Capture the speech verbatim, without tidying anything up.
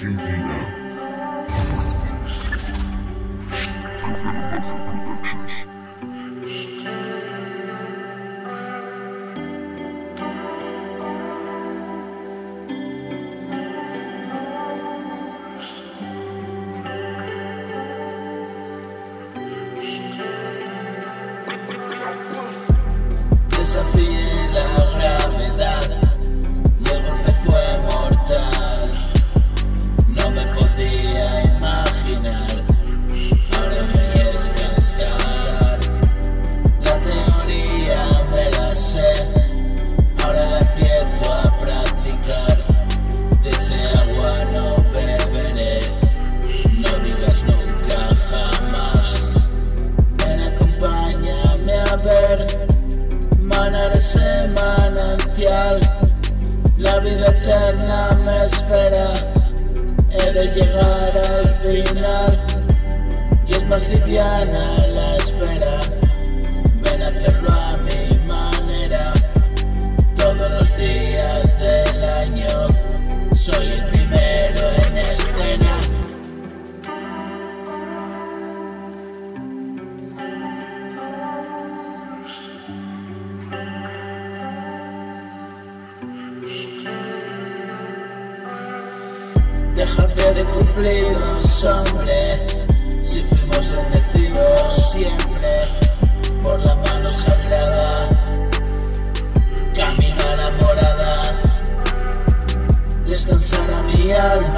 Desafié la gravedad y el golpe fue mortal. No me podía imaginar, ahora me es cascar. La teoría me la sé, ahora la empiezo a practicar. De ese agua no beberé, no digas nunca jamás. Ven, acompáñame a ver manar ese manantial. La vida eterna me espera, he de llegar al final, y es más liviana la espera. Ven a hacerlo a mi manera, todos los días del año soy el primero en escena. Déjate de cumplidos, hombre, si fuimos bendecidos siempre por la mano sagrada. Camino a la morada, descansar a mi alma.